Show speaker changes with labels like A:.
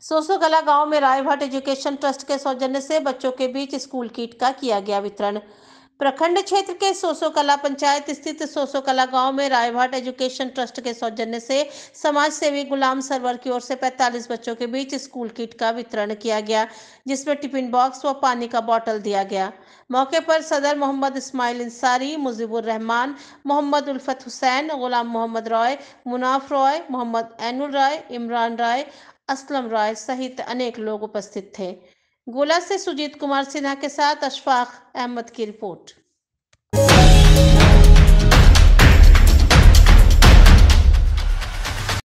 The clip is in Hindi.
A: सोसोकला गांव में रायभट्ट एजुकेशन ट्रस्ट के सौजन्य से बच्चों के बीच स्कूल किट का किया गया वितरण। प्रखंड क्षेत्र के सोसोकला पंचायत स्थित सोसोकला गांव में रायभट्ट एजुकेशन ट्रस्ट के सौजन्य से समाज सेवी गुलाम सरवर की ओर से 45 बच्चों के बीच स्कूल किट का वितरण किया गया, जिसमें टिफिन बॉक्स व पानी का बोतल दिया गया। मौके पर सदर मोहम्मद इस्माइल इंसारी, मुजीबुर रहमान, मोहम्मद उल्फत हुसैन, गुलाम मोहम्मद रॉय, मुनाफ रॉय, मोहम्मद एनुल रॉय, इमरान रॉय, असलम रॉय सहित अनेक लोग उपस्थित थे। गोला से सुजीत कुमार सिन्हा के साथ अशफाक अहमद की रिपोर्ट।